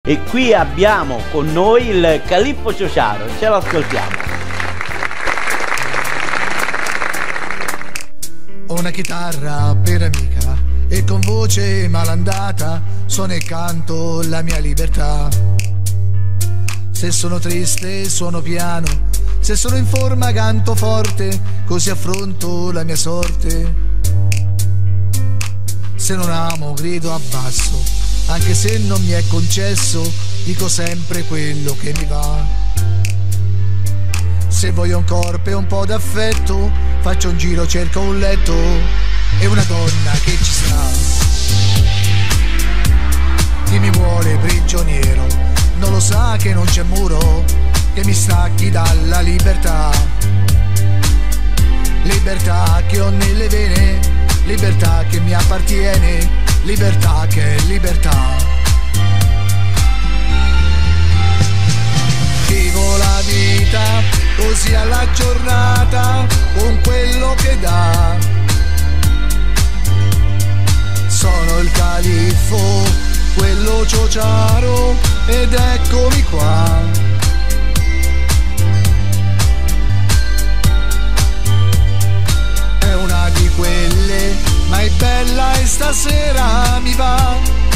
e qui abbiamo con noi il Calippo Ciociaro, ce lo ascoltiamo. Ho una chitarra per amica e con voce malandata suono e canto la mia libertà. Se sono triste suono piano, se sono in forma canto forte, così affronto la mia sorte. Se non amo grido a basso, anche se non mi è concesso, dico sempre quello che mi va. Se voglio un corpo e un po' d'affetto, faccio un giro, cerco un letto e una donna che ci sta. Chi mi vuole prigioniero non lo sa che non c'è muro che mi stacchi dalla libertà. Libertà che ho nelle vene, libertà che mi appartiene, libertà che è libertà. Vivo la vita così alla giornata con quello che dà. Sono il califfo, quello ciociaro ed eccomi qua. È una di quelle, ma è bella e stasera mi va.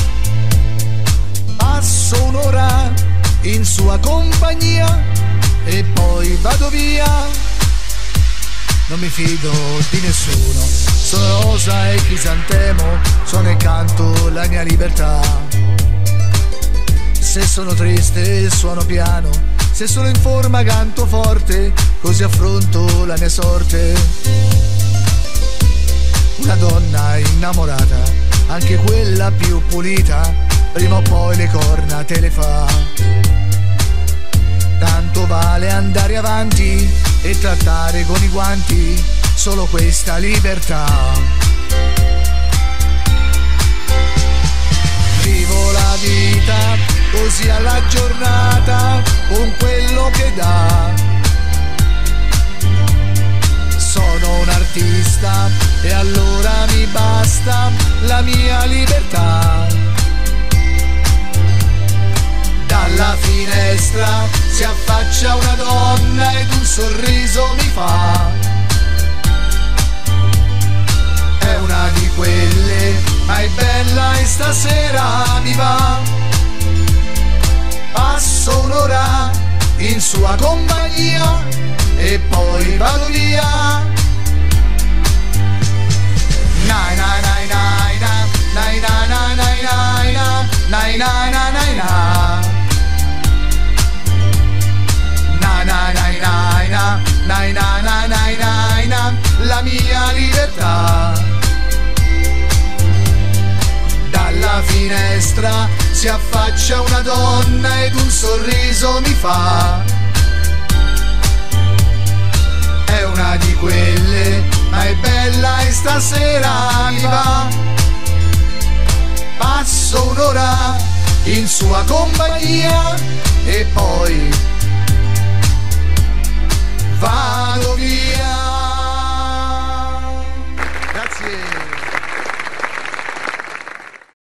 Passo un'ora in sua compagnia e poi vado via. Non mi fido di nessuno, sono rosa e crisantemo, suono e canto la mia libertà. Se sono triste suono piano, se sono in forma canto forte, così affronto la mia sorte. Una donna innamorata, anche quella più pulita, prima o poi le corna te le fa. Tanto vale andare avanti e trattare con i guanti solo questa libertà. Vivo la vita così alla giornata con quello che dà. Sono un artista e allora mi basta la mia libertà. Dalla finestra si affaccia una donna ed un sorriso mi fa. È una di quelle, ma è bella e stasera mi va. Passo un'ora in sua compagnia e poi vado via. Nai nai nai nai nai nai nai nai nai nai nai nai nai nai. Nai na na nai nai na, la mia libertà. Dalla finestra si affaccia una donna ed un sorriso mi fa. È una di quelle, ma è bella e stasera mi va. Passo un'ora in sua compagnia